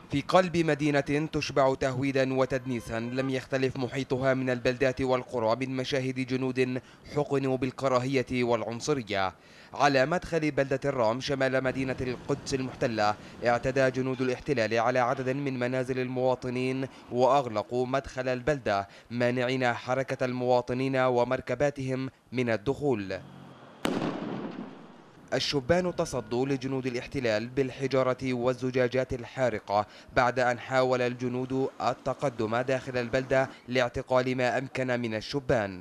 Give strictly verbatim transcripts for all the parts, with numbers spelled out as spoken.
في قلب مدينة تشبع تهويدا وتدنيسا، لم يختلف محيطها من البلدات والقرى من مشاهد جنود حقنوا بالكراهية والعنصرية. على مدخل بلدة الرام شمال مدينة القدس المحتلة اعتدى جنود الاحتلال على عدد من منازل المواطنين وأغلقوا مدخل البلدة، مانعين حركة المواطنين ومركباتهم من الدخول. الشبان تصدوا لجنود الاحتلال بالحجارة والزجاجات الحارقة بعد أن حاول الجنود التقدم داخل البلدة لاعتقال ما أمكن من الشبان.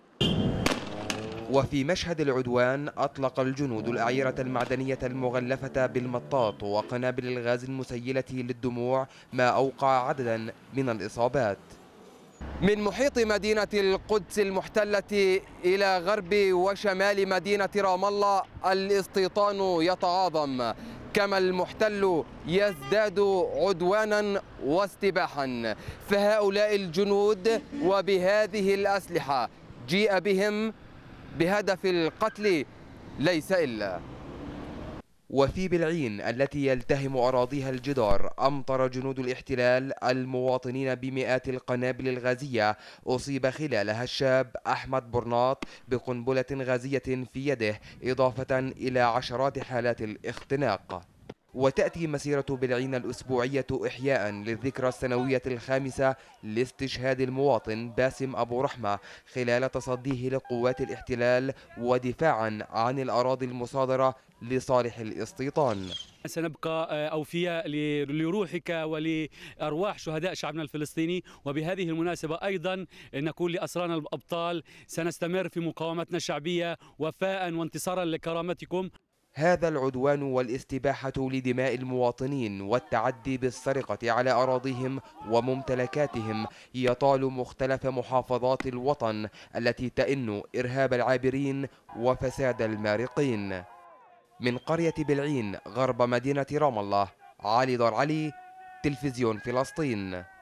وفي مشهد العدوان أطلق الجنود الأعيرة المعدنية المغلفة بالمطاط وقنابل الغاز المسيلة للدموع، ما أوقع عددا من الإصابات. من محيط مدينة القدس المحتلة إلى غرب وشمال مدينة رام الله الاستيطان يتعاظم، كما المحتل يزداد عدوانا واستباحا. فهؤلاء الجنود وبهذه الأسلحة جيء بهم بهدف القتل ليس إلا. وفي بلعين التي يلتهم أراضيها الجدار أمطر جنود الاحتلال المواطنين بمئات القنابل الغازية، أصيب خلالها الشاب أحمد برناط بقنبلة غازية في يده، إضافة إلى عشرات حالات الاختناق. وتأتي مسيرة بلعين الأسبوعية إحياء للذكرى السنوية الخامسة لاستشهاد المواطن باسم أبو رحمة خلال تصديه لقوات الاحتلال ودفاعا عن الأراضي المصادرة لصالح الاستيطان. سنبقى أوفياء لروحك ولأرواح شهداء شعبنا الفلسطيني، وبهذه المناسبة أيضا نقول لأسرانا الأبطال سنستمر في مقاومتنا الشعبية وفاء وانتصارا لكرامتكم. هذا العدوان والاستباحة لدماء المواطنين والتعدي بالسرقة على أراضيهم وممتلكاتهم يطال مختلف محافظات الوطن التي تئن إرهاب العابرين وفساد المارقين. من قرية بلعين غرب مدينة رام الله، علي دار علي، تلفزيون فلسطين.